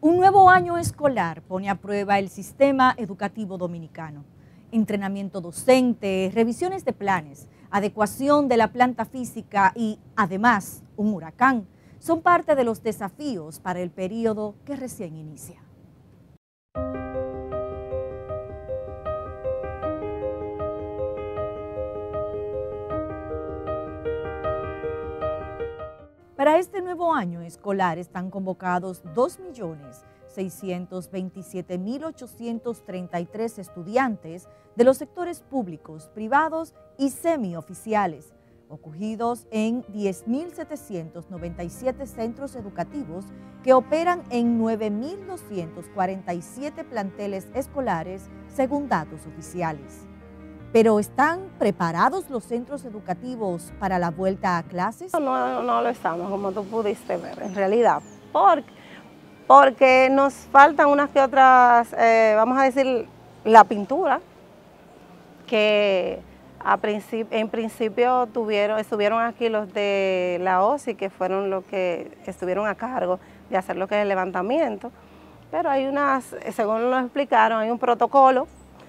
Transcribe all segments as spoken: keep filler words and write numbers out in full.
Un nuevo año escolar pone a prueba el sistema educativo dominicano. Entrenamiento docente, revisiones de planes, adecuación de la planta física y, además, un huracán son parte de los desafíos para el periodo que recién inicia. Para este nuevo año escolar están convocados dos millones seiscientos veintisiete mil ochocientos treinta y tres estudiantes de los sectores públicos, privados y semioficiales, ocurridos en diez mil setecientos noventa y siete centros educativos que operan en nueve mil doscientos cuarenta y siete planteles escolares según datos oficiales. ¿Pero están preparados los centros educativos para la vuelta a clases? No, no lo estamos, como tú pudiste ver, en realidad, porque, porque nos faltan unas que otras, eh, vamos a decir, la pintura, que a princip en principio tuvieron, estuvieron aquí los de la O S I, que fueron los que estuvieron a cargo de hacer lo que es el levantamiento, pero hay unas, según nos explicaron, hay un protocolo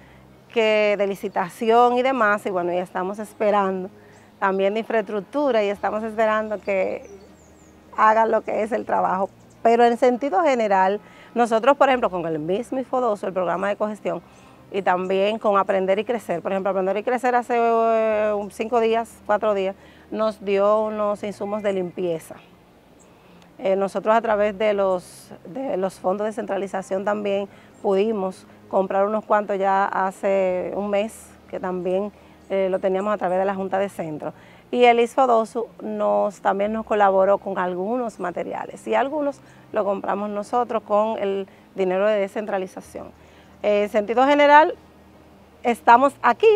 que de licitación y demás, y bueno, ya estamos esperando también de infraestructura y estamos esperando que hagan lo que es el trabajo. Pero en sentido general, nosotros, por ejemplo, con el mismo IFODOSO, el programa de cogestión, y también con Aprender y Crecer, por ejemplo, Aprender y Crecer hace uh, cinco días, cuatro días, nos dio unos insumos de limpieza. Eh, nosotros a través de los, de los fondos de centralización también pudimos comprar unos cuantos ya hace un mes, que también eh, lo teníamos a través de la Junta de Centro. Y el IFODOSO nos, también nos colaboró con algunos materiales y algunos lo compramos nosotros con el dinero de descentralización. Eh, en sentido general, estamos aquí,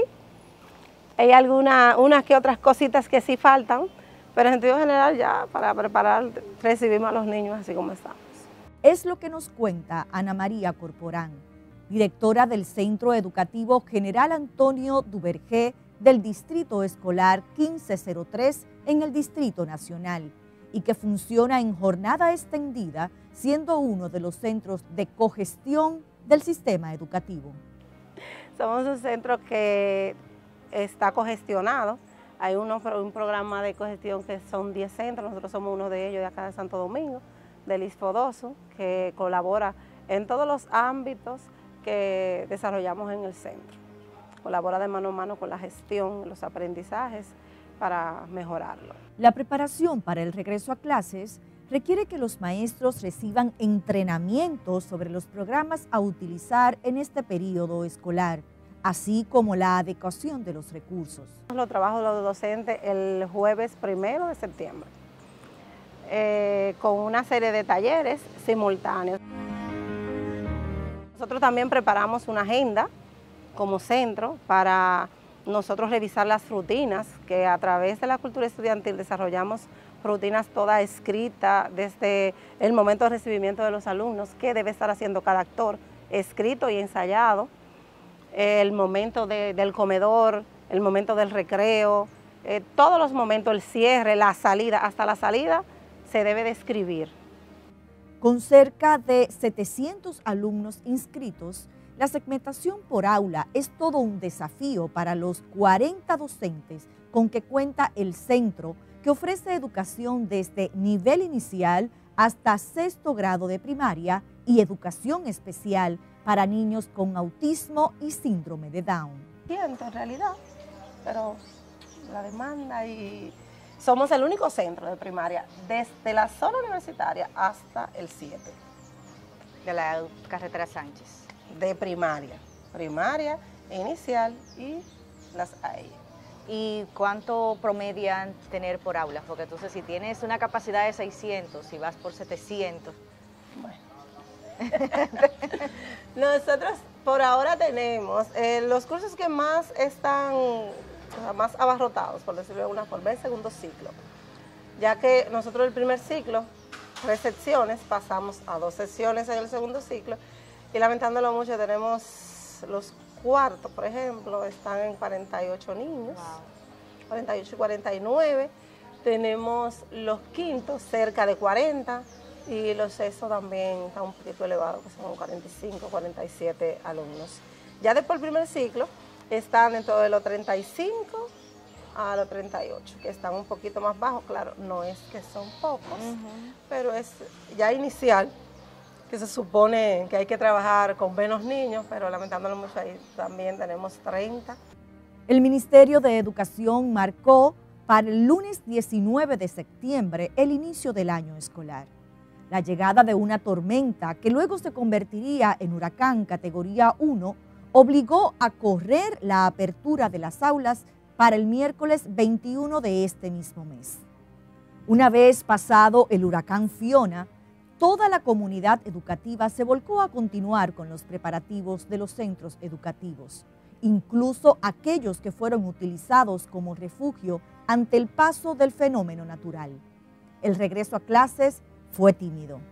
hay algunas unas que otras cositas que sí faltan, pero en sentido general ya para preparar, recibimos a los niños así como estamos. Es lo que nos cuenta Ana María Corporán, directora del Centro Educativo General Antonio Duvergé del Distrito Escolar quince cero tres en el Distrito Nacional y que funciona en jornada extendida, siendo uno de los centros de cogestión del sistema educativo. Somos un centro que está cogestionado. Hay uno, un programa de cogestión que son diez centros, nosotros somos uno de ellos de acá de Santo Domingo, del IFODOSO, que colabora en todos los ámbitos que desarrollamos en el centro. Colabora de mano a mano con la gestión, los aprendizajes para mejorarlo. La preparación para el regreso a clases requiere que los maestros reciban entrenamientos sobre los programas a utilizar en este periodo escolar, así como la adecuación de los recursos. Lo trabajo los docentes el jueves primero de septiembre, eh, con una serie de talleres simultáneos. Nosotros también preparamos una agenda como centro para nosotros revisar las rutinas, que a través de la cultura estudiantil desarrollamos rutinas todas escritas desde el momento de recibimiento de los alumnos, qué debe estar haciendo cada actor, escrito y ensayado, el momento de, del comedor, el momento del recreo, eh, todos los momentos, el cierre, la salida, hasta la salida se debe de escribir. Con cerca de setecientos alumnos inscritos, la segmentación por aula es todo un desafío para los cuarenta docentes con que cuenta el centro, que ofrece educación desde nivel inicial hasta sexto grado de primaria y educación especial para niños con autismo y síndrome de Down. Siento en realidad, pero la demanda y... Somos el único centro de primaria desde la zona universitaria hasta el siete. De la carretera Sánchez. De primaria, primaria, inicial y las A I. ¿Y cuánto promedian tener por aula? Porque entonces si tienes una capacidad de seiscientos y vas por setecientos. Bueno. Nosotros por ahora tenemos eh, los cursos que más están, más abarrotados, por decirlo de alguna forma, el segundo ciclo. Ya que nosotros el primer ciclo, tres secciones, pasamos a dos sesiones en el segundo ciclo y lamentándolo mucho tenemos los cuartos, por ejemplo, están en cuarenta y ocho niños, wow. cuarenta y ocho y cuarenta y nueve, tenemos los quintos cerca de cuarenta, y los sextos también están un poquito elevados, que son cuarenta y cinco, cuarenta y siete alumnos. Ya después del primer ciclo están dentro de los treinta y cinco a los treinta y ocho, que están un poquito más bajos, claro, no es que son pocos, uh-huh. pero es ya inicial, que se supone que hay que trabajar con menos niños, pero lamentablemente mucho ahí también tenemos treinta. El Ministerio de Educación marcó para el lunes diecinueve de septiembre el inicio del año escolar. La llegada de una tormenta que luego se convertiría en huracán categoría uno obligó a correr la apertura de las aulas para el miércoles veintiuno de este mismo mes. Una vez pasado el huracán Fiona, toda la comunidad educativa se volcó a continuar con los preparativos de los centros educativos, incluso aquellos que fueron utilizados como refugio ante el paso del fenómeno natural. El regreso a clases fue tímido.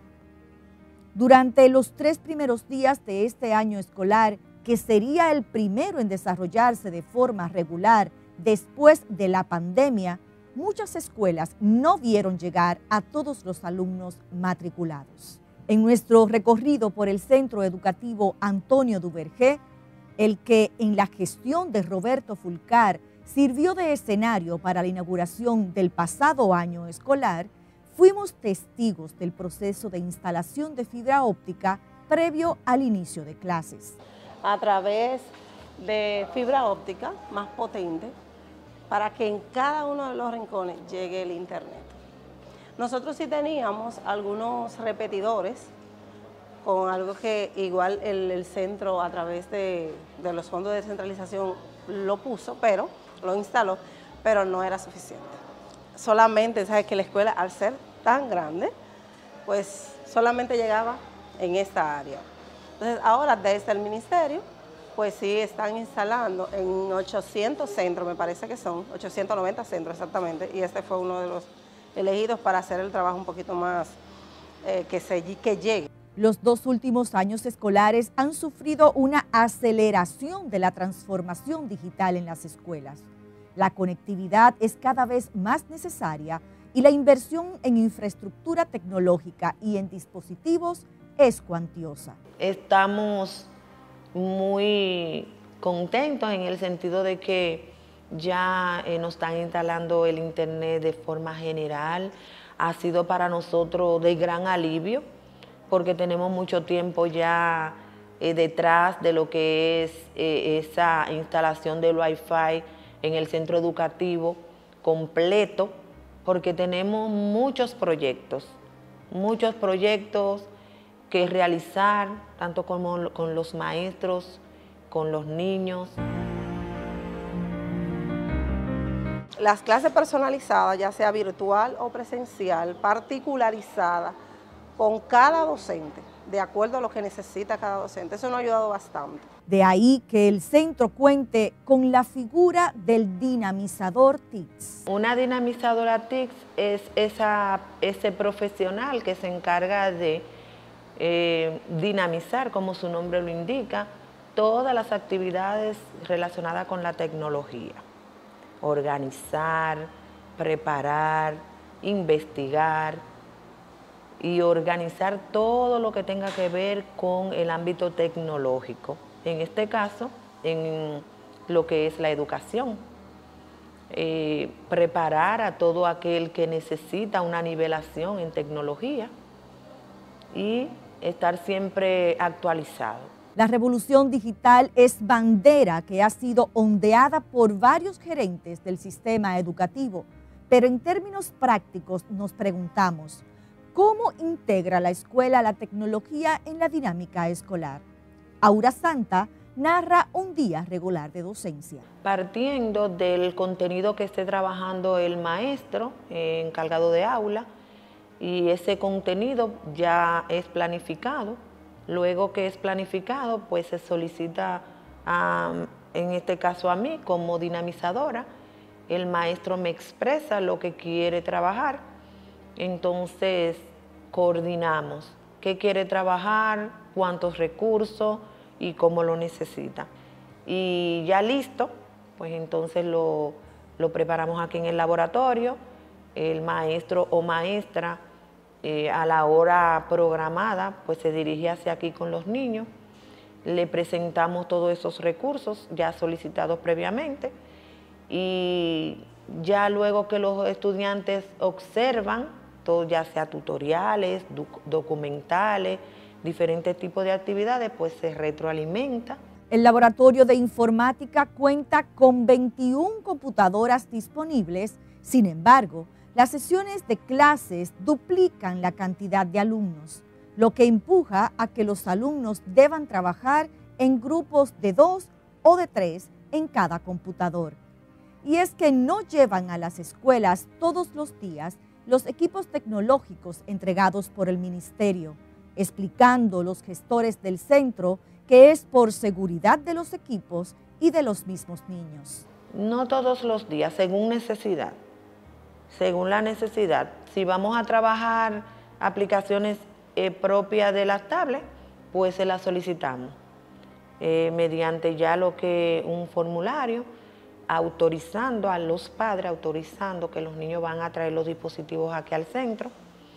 Durante los tres primeros días de este año escolar, que sería el primero en desarrollarse de forma regular después de la pandemia, muchas escuelas no vieron llegar a todos los alumnos matriculados. En nuestro recorrido por el Centro Educativo Antonio Duvergé, el que en la gestión de Roberto Fulcar sirvió de escenario para la inauguración del pasado año escolar, fuimos testigos del proceso de instalación de fibra óptica previo al inicio de clases. A través de fibra óptica más potente, para que en cada uno de los rincones llegue el internet. Nosotros sí teníamos algunos repetidores, con algo que igual el, el centro a través de, de los fondos de descentralización lo puso, pero lo instaló, pero no era suficiente. Solamente, ¿sabes? Que la escuela, al ser tan grande, pues solamente llegaba en esta área. Entonces ahora desde el ministerio, pues sí están instalando en ochocientos centros, me parece que son, ochocientos noventa centros exactamente, y este fue uno de los elegidos para hacer el trabajo un poquito más eh, que, se, que llegue. Los dos últimos años escolares han sufrido una aceleración de la transformación digital en las escuelas. La conectividad es cada vez más necesaria y la inversión en infraestructura tecnológica y en dispositivos es cuantiosa. Estamos muy contentos en el sentido de que ya eh, nos están instalando el internet de forma general. Ha sido para nosotros de gran alivio porque tenemos mucho tiempo ya eh, detrás de lo que es eh, esa instalación del Wi-Fi en el centro educativo completo, porque tenemos muchos proyectos, muchos proyectos que realizar, tanto como con los maestros, con los niños. Las clases personalizadas, ya sea virtual o presencial, particularizada, con cada docente, de acuerdo a lo que necesita cada docente. Eso nos ha ayudado bastante. De ahí que el centro cuente con la figura del dinamizador T I C S. Una dinamizadora T I C S es esa, ese profesional que se encarga de eh, dinamizar, como su nombre lo indica, todas las actividades relacionadas con la tecnología. Organizar, preparar, investigar y organizar todo lo que tenga que ver con el ámbito tecnológico. En este caso, en lo que es la educación. Eh, preparar a todo aquel que necesita una nivelación en tecnología y estar siempre actualizado. La revolución digital es bandera que ha sido ondeada por varios gerentes del sistema educativo, pero en términos prácticos nos preguntamos, ¿cómo integra la escuela la tecnología en la dinámica escolar? Aura Santa narra un día regular de docencia. Partiendo del contenido que esté trabajando el maestro eh, encargado de aula, y ese contenido ya es planificado. Luego que es planificado, pues se solicita, a, en este caso a mí, como dinamizadora. El maestro me expresa lo que quiere trabajar, entonces coordinamos qué quiere trabajar, cuántos recursos y cómo lo necesita. Y ya listo, pues entonces lo, lo preparamos aquí en el laboratorio. El maestro o maestra eh, a la hora programada, pues se dirige hacia aquí con los niños, le presentamos todos esos recursos ya solicitados previamente y ya luego que los estudiantes observan, todo ya sea tutoriales, doc- documentales, diferentes tipos de actividades, pues se retroalimenta. El Laboratorio de Informática cuenta con veintiuna computadoras disponibles. Sin embargo, las sesiones de clases duplican la cantidad de alumnos, lo que empuja a que los alumnos deban trabajar en grupos de dos o de tres en cada computador. Y es que no llevan a las escuelas todos los días los equipos tecnológicos entregados por el ministerio, explicando los gestores del centro que es por seguridad de los equipos y de los mismos niños. No todos los días, según necesidad, según la necesidad. Si vamos a trabajar aplicaciones eh, propias de las tablets, pues se las solicitamos eh, mediante ya lo que un formulario autorizando a los padres, autorizando que los niños van a traer los dispositivos aquí al centro.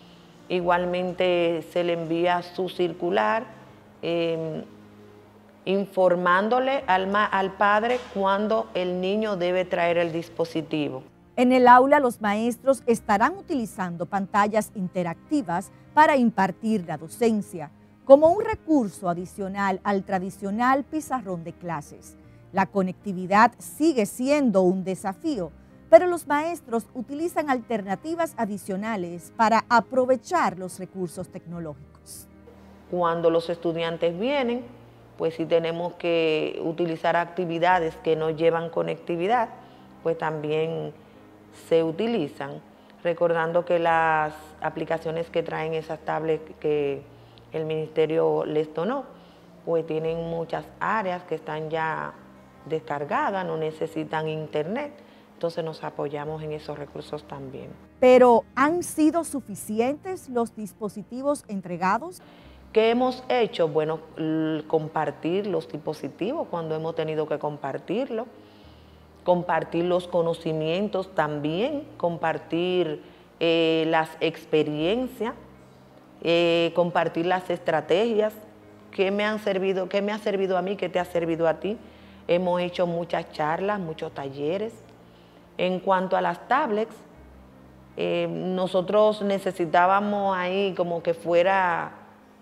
Igualmente se le envía su circular eh, informándole al, ma al padre cuándo el niño debe traer el dispositivo. En el aula, los maestros estarán utilizando pantallas interactivas para impartir la docencia, como un recurso adicional al tradicional pizarrón de clases. La conectividad sigue siendo un desafío, pero los maestros utilizan alternativas adicionales para aprovechar los recursos tecnológicos. Cuando los estudiantes vienen, pues si tenemos que utilizar actividades que no llevan conectividad, pues también se utilizan, recordando que las aplicaciones que traen esas tablets que el ministerio les donó, pues tienen muchas áreas que están ya descargadas, no necesitan internet, entonces nos apoyamos en esos recursos también. Pero, ¿han sido suficientes los dispositivos entregados? ¿Qué hemos hecho? Bueno, compartir los dispositivos cuando hemos tenido que compartirlo, compartir los conocimientos también, compartir eh, las experiencias, eh, compartir las estrategias, qué me han servido, qué me ha servido a mí, qué te ha servido a ti. Hemos hecho muchas charlas, muchos talleres. En cuanto a las tablets, eh, nosotros necesitábamos ahí como que fuera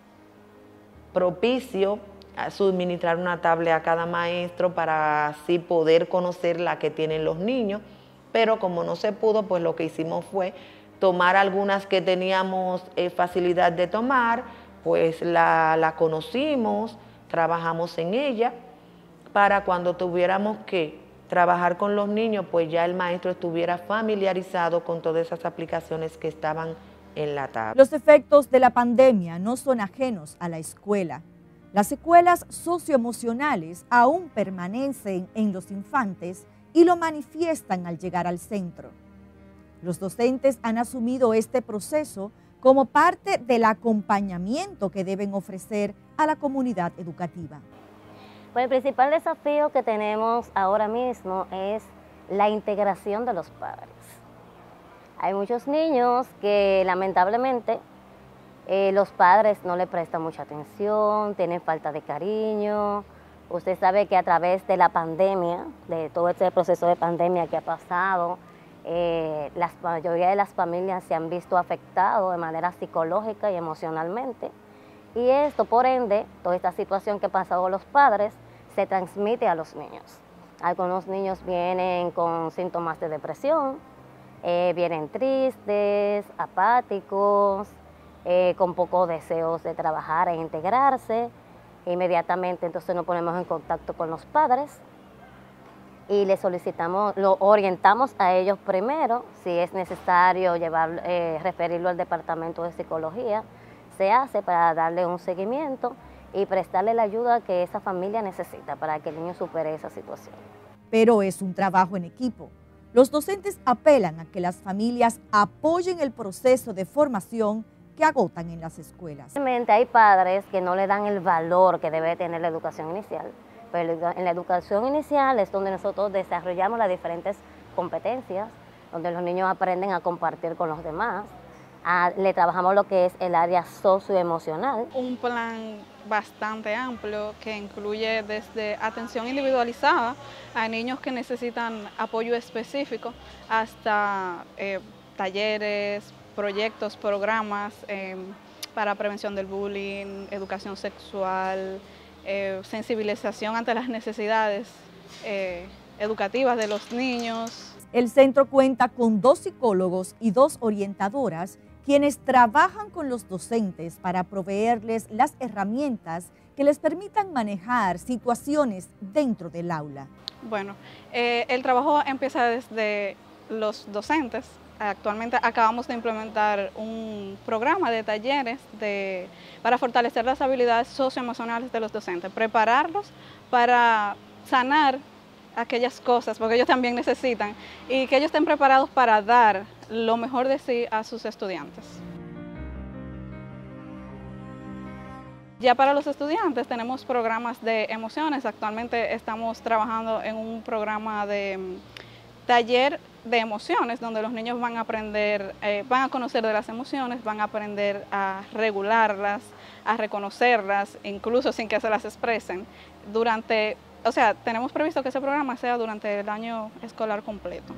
propicio a suministrar una tablet a cada maestro para así poder conocer la que tienen los niños, pero como no se pudo, pues lo que hicimos fue tomar algunas que teníamos eh, facilidad de tomar, pues la, la conocimos, trabajamos en ella, para cuando tuviéramos que trabajar con los niños, pues ya el maestro estuviera familiarizado con todas esas aplicaciones que estaban en la tablet. Los efectos de la pandemia no son ajenos a la escuela. Las secuelas socioemocionales aún permanecen en los infantes y lo manifiestan al llegar al centro. Los docentes han asumido este proceso como parte del acompañamiento que deben ofrecer a la comunidad educativa. Pues el principal desafío que tenemos ahora mismo es la integración de los padres. Hay muchos niños que lamentablemente eh, los padres no le prestan mucha atención, tienen falta de cariño. Usted sabe que a través de la pandemia, de todo este proceso de pandemia que ha pasado, eh, la mayoría de las familias se han visto afectadas de manera psicológica y emocionalmente. Y esto, por ende, toda esta situación que ha pasado a los padres, se transmite a los niños. Algunos niños vienen con síntomas de depresión, eh, vienen tristes, apáticos, eh, con pocos deseos de trabajar e integrarse. Inmediatamente entonces nos ponemos en contacto con los padres y les solicitamos, lo orientamos a ellos primero, si es necesario llevar, eh, referirlo al departamento de psicología, se hace para darle un seguimiento y prestarle la ayuda que esa familia necesita para que el niño supere esa situación. Pero es un trabajo en equipo. Los docentes apelan a que las familias apoyen el proceso de formación que agotan en las escuelas. Realmente hay padres que no le dan el valor que debe tener la educación inicial, pero en la educación inicial es donde nosotros desarrollamos las diferentes competencias, donde los niños aprenden a compartir con los demás, Ah, le trabajamos lo que es el área socioemocional. Un plan bastante amplio que incluye desde atención individualizada a niños que necesitan apoyo específico hasta eh, talleres, proyectos, programas eh, para prevención del bullying, educación sexual, eh, sensibilización ante las necesidades eh, educativas de los niños. El centro cuenta con dos psicólogos y dos orientadoras quienes trabajan con los docentes para proveerles las herramientas que les permitan manejar situaciones dentro del aula. Bueno, eh, el trabajo empieza desde los docentes. Actualmente acabamos de implementar un programa de talleres de, para fortalecer las habilidades socioemocionales de los docentes, prepararlos para sanar aquellas cosas, porque ellos también necesitan, y que ellos estén preparados para dar lo mejor de sí a sus estudiantes. Ya para los estudiantes tenemos programas de emociones. Actualmente estamos trabajando en un programa de taller de emociones, donde los niños van a aprender, eh, van a conocer de las emociones, van a aprender a regularlas, a reconocerlas, incluso sin que se las expresen. Durante, o sea, tenemos previsto que ese programa sea durante el año escolar completo.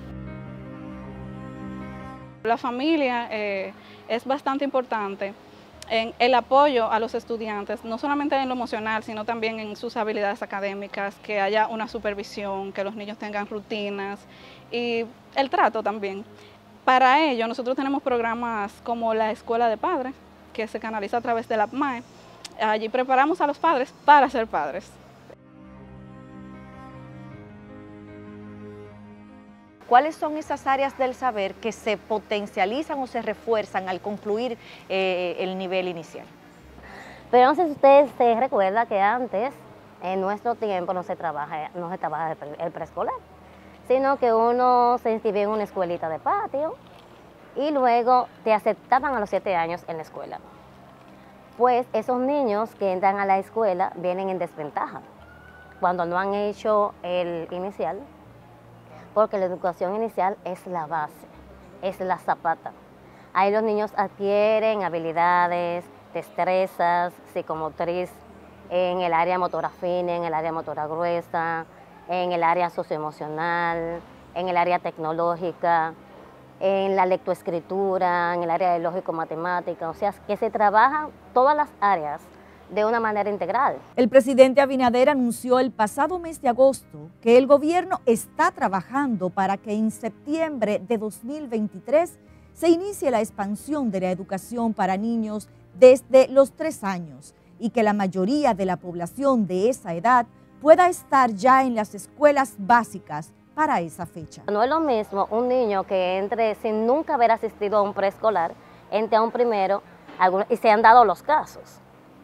La familia eh, es bastante importante en el apoyo a los estudiantes, no solamente en lo emocional, sino también en sus habilidades académicas, que haya una supervisión, que los niños tengan rutinas y el trato también. Para ello, nosotros tenemos programas como la Escuela de Padres, que se canaliza a través de la P M A E. Allí preparamos a los padres para ser padres. ¿Cuáles son esas áreas del saber que se potencializan o se refuerzan al concluir eh, el nivel inicial? Pero no sé si ustedes se recuerdan que antes, en nuestro tiempo, no se trabaja, no se trabaja el preescolar, sino que uno se inscribía en una escuelita de patio y luego te aceptaban a los siete años en la escuela. Pues esos niños que entran a la escuela vienen en desventaja cuando no han hecho el inicial, porque la educación inicial es la base, es la zapata. Ahí los niños adquieren habilidades, destrezas, psicomotriz, en el área motora fina, en el área motora gruesa, en el área socioemocional, en el área tecnológica, en la lectoescritura, en el área de lógico-matemática, o sea, que se trabajan todas las áreas de una manera integral. El presidente Abinader anunció el pasado mes de agosto que el gobierno está trabajando para que en septiembre de dos mil veintitrés se inicie la expansión de la educación para niños desde los tres años y que la mayoría de la población de esa edad pueda estar ya en las escuelas básicas para esa fecha. No es lo mismo un niño que entre sin nunca haber asistido a un preescolar, entre a un primero, y se han dado los casos.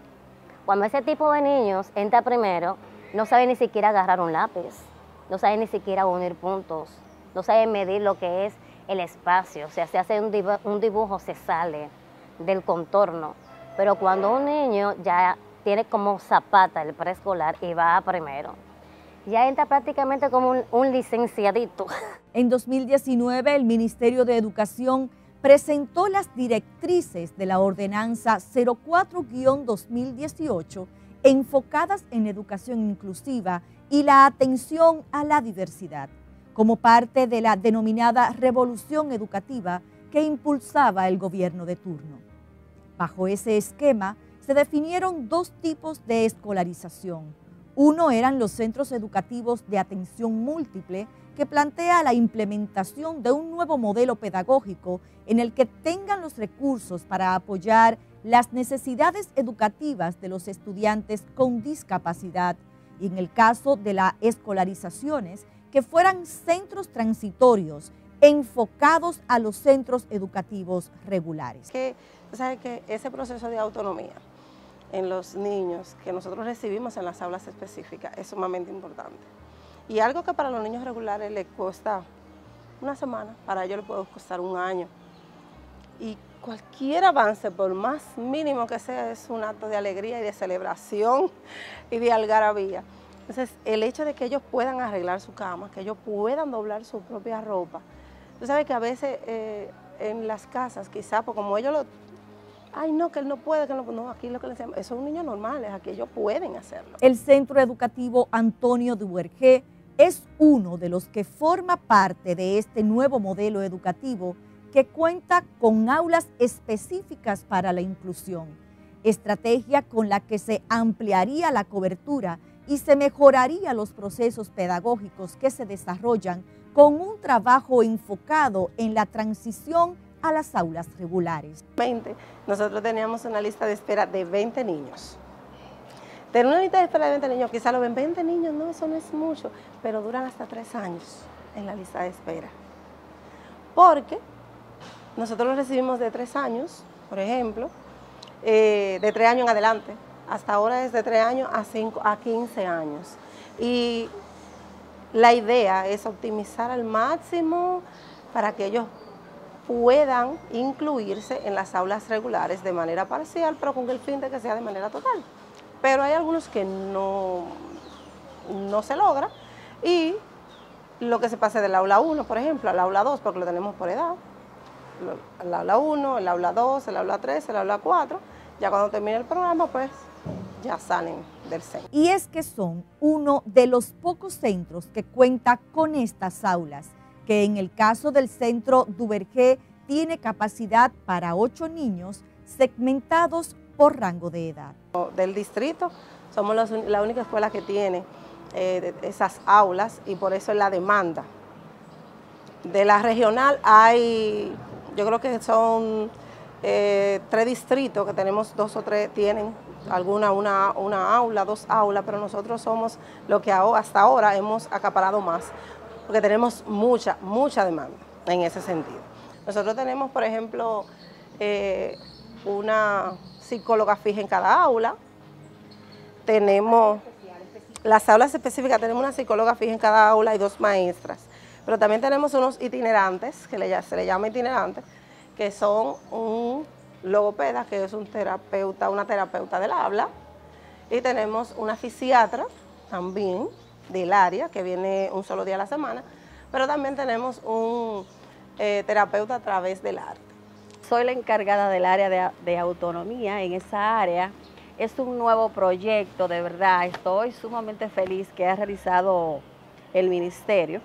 Cuando ese tipo de niños entra primero, no sabe ni siquiera agarrar un lápiz, no sabe ni siquiera unir puntos, no sabe medir lo que es el espacio, o sea, se hace un dibujo, un dibujo se sale del contorno. Pero cuando un niño ya tiene como zapata el preescolar y va a primero, ya entra prácticamente como un, un licenciadito. En dos mil diecinueve, el Ministerio de Educación presentó las directrices de la Ordenanza cero cuatro guión dos mil dieciocho enfocadas en educación inclusiva y la atención a la diversidad, como parte de la denominada revolución educativa que impulsaba el gobierno de turno. Bajo ese esquema se definieron dos tipos de escolarización. Uno eran los centros educativos de atención múltiple, que plantea la implementación de un nuevo modelo pedagógico en el que tengan los recursos para apoyar las necesidades educativas de los estudiantes con discapacidad y en el caso de las escolarizaciones, que fueran centros transitorios enfocados a los centros educativos regulares. Que, ¿sabe que ese proceso de autonomía en los niños que nosotros recibimos en las aulas específicas es sumamente importante? Y algo que para los niños regulares les cuesta una semana, para ellos les puede costar un año. Y cualquier avance, por más mínimo que sea, es un acto de alegría y de celebración y de algarabía. Entonces, el hecho de que ellos puedan arreglar su cama, que ellos puedan doblar su propia ropa. Tú sabes que a veces eh, en las casas, quizá, porque como ellos lo, ay no, que él no puede, que no, no, aquí lo que le decimos, esos son niños normales, aquí ellos pueden hacerlo. El Centro Educativo Antonio Duvergé es uno de los que forma parte de este nuevo modelo educativo que cuenta con aulas específicas para la inclusión, estrategia con la que se ampliaría la cobertura y se mejoraría los procesos pedagógicos que se desarrollan con un trabajo enfocado en la transición a las aulas regulares. Nosotros teníamos una lista de espera de veinte niños. Tener una lista de espera de veinte niños, quizá lo ven veinte niños, no, eso no es mucho, pero duran hasta tres años en la lista de espera. Porque nosotros los recibimos de tres años, por ejemplo, eh, de tres años en adelante. Hasta ahora es de tres años a, cinco, a quince años. Y la idea es optimizar al máximo para que ellos puedan incluirse en las aulas regulares de manera parcial, pero con el fin de que sea de manera total. Pero hay algunos que no, no se logra y lo que se pase del aula uno, por ejemplo, al aula dos, porque lo tenemos por edad, el aula uno, el aula dos, el aula tres, el aula cuatro, ya cuando termine el programa, pues ya salen del centro. Y es que son uno de los pocos centros que cuenta con estas aulas, que en el caso del Centro Duvergé tiene capacidad para ocho niños segmentados por rango de edad. Del distrito somos los, la única escuela que tiene eh, esas aulas y por eso es la demanda. De la regional hay, yo creo que son eh, tres distritos que tenemos, dos o tres tienen alguna una, una aula, dos aulas, pero nosotros somos lo que hasta ahora hemos acaparado más, porque tenemos mucha, mucha demanda en ese sentido. Nosotros tenemos, por ejemplo, eh, una psicóloga fija en cada aula, tenemos las aulas específicas, tenemos una psicóloga fija en cada aula y dos maestras, pero también tenemos unos itinerantes, que le, se le llama itinerantes, que son un logopeda, que es un terapeuta, una terapeuta del habla, y tenemos una fisiatra también del área, que viene un solo día a la semana, pero también tenemos un eh, terapeuta a través del arte. Soy la encargada del área de, de autonomía en esa área. Es un nuevo proyecto, de verdad, estoy sumamente feliz que ha realizado el ministerio.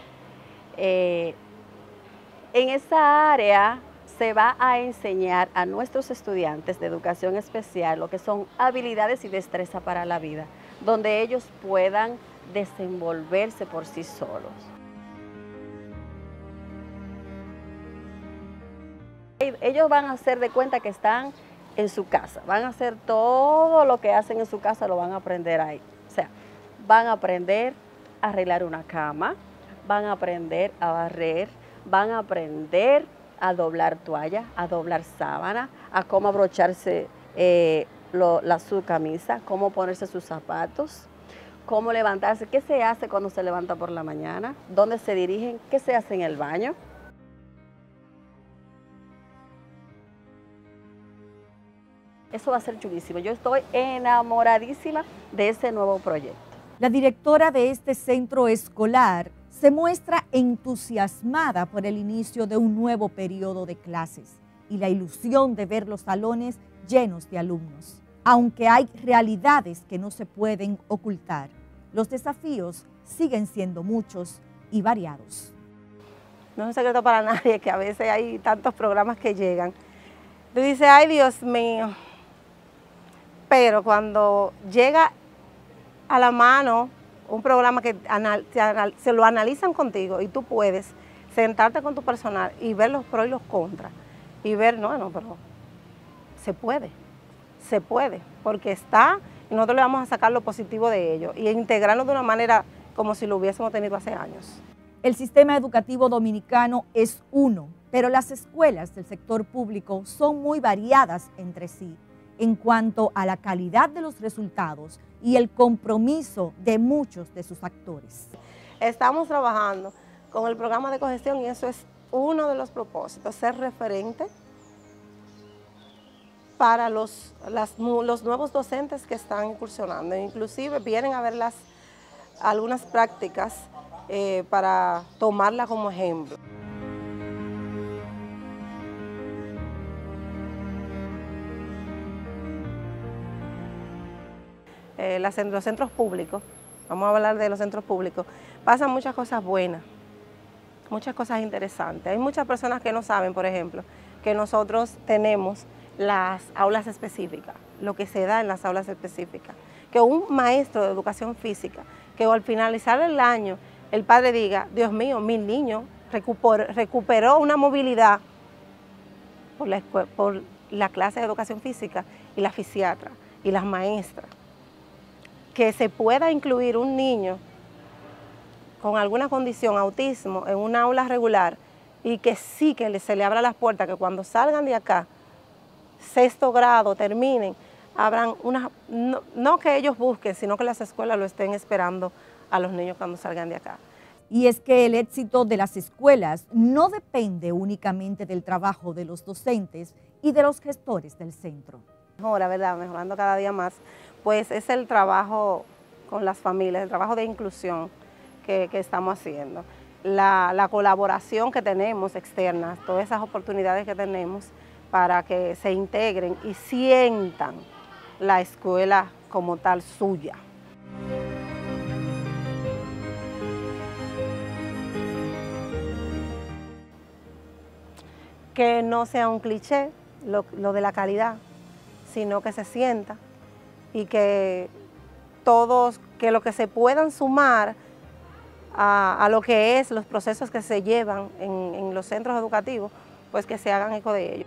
Eh, en esa área se va a enseñar a nuestros estudiantes de educación especial lo que son habilidades y destreza para la vida, donde ellos puedan desenvolverse por sí solos. Ellos van a hacer de cuenta que están en su casa, van a hacer todo lo que hacen en su casa, lo van a aprender ahí. O sea, van a aprender a arreglar una cama, van a aprender a barrer, van a aprender a doblar toalla, a doblar sábana, a cómo abrocharse eh, lo, la, su camisa, cómo ponerse sus zapatos, cómo levantarse, qué se hace cuando se levanta por la mañana, dónde se dirigen, qué se hace en el baño. Eso va a ser chulísimo. Yo estoy enamoradísima de ese nuevo proyecto. La directora de este centro escolar se muestra entusiasmada por el inicio de un nuevo periodo de clases y la ilusión de ver los salones llenos de alumnos. Aunque hay realidades que no se pueden ocultar, los desafíos siguen siendo muchos y variados. No es un secreto para nadie que a veces hay tantos programas que llegan. Tú dices, ay Dios mío, pero cuando llega a la mano un programa que anal, se, anal, se lo analizan contigo y tú puedes sentarte con tu personal y ver los pros y los contras y ver, no, no, pero se puede, se puede, porque está y nosotros le vamos a sacar lo positivo de ello y integrarlo de una manera como si lo hubiésemos tenido hace años. El sistema educativo dominicano es uno, pero las escuelas del sector público son muy variadas entre sí en cuanto a la calidad de los resultados y el compromiso de muchos de sus actores. Estamos trabajando con el programa de cogestión y eso es uno de los propósitos, ser referente para los, las, los nuevos docentes que están incursionando. Inclusive vienen a ver las, algunas prácticas eh, para tomarla como ejemplo. eh, las, los centros públicos, vamos a hablar de los centros públicos, pasan muchas cosas buenas, muchas cosas interesantes. Hay muchas personas que no saben, por ejemplo, que nosotros tenemos las aulas específicas, lo que se da en las aulas específicas, que un maestro de educación física, que al finalizar el año, el padre diga, Dios mío, mi niño recuperó, recuperó una movilidad por la, por la clase de educación física y la fisiatra y las maestras. Que se pueda incluir un niño con alguna condición, autismo, en una aula regular y que sí que se le abra las puertas, que cuando salgan de acá, sexto grado, terminen, habrán una, no, no que ellos busquen, sino que las escuelas lo estén esperando a los niños cuando salgan de acá. Y es que el éxito de las escuelas no depende únicamente del trabajo de los docentes y de los gestores del centro. Mejora, ¿verdad? Mejorando cada día más, pues es el trabajo con las familias, el trabajo de inclusión que, que estamos haciendo. La, la colaboración que tenemos externa, todas esas oportunidades que tenemos para que se integren y sientan la escuela como tal suya. Que no sea un cliché lo, lo de la calidad, sino que se sienta y que todos, que lo que se puedan sumar a, a lo que es los procesos que se llevan en, en los centros educativos, pues que se hagan eco de ello.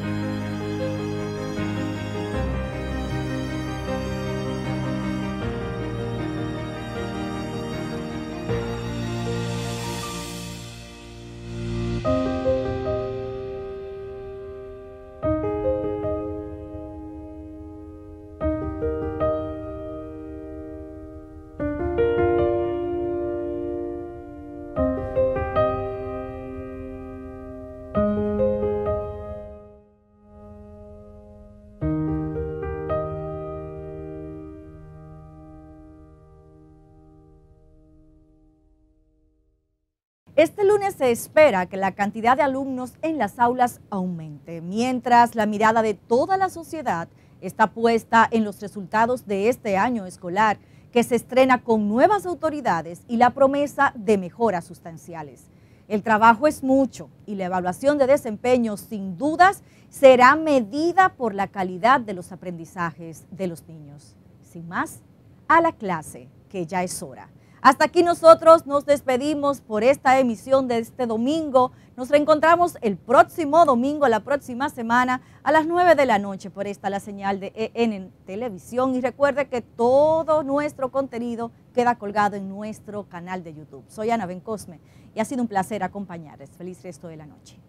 Este lunes se espera que la cantidad de alumnos en las aulas aumente, mientras la mirada de toda la sociedad está puesta en los resultados de este año escolar, que se estrena con nuevas autoridades y la promesa de mejoras sustanciales. El trabajo es mucho y la evaluación de desempeño, sin dudas, será medida por la calidad de los aprendizajes de los niños. Sin más, a la clase, que ya es hora. Hasta aquí nosotros nos despedimos por esta emisión de este domingo. Nos reencontramos el próximo domingo, la próxima semana, a las nueve de la noche por esta la señal de E N Televisión. Y recuerde que todo nuestro contenido queda colgado en nuestro canal de YouTube. Soy Ana Bencosme y ha sido un placer acompañarles. Feliz resto de la noche.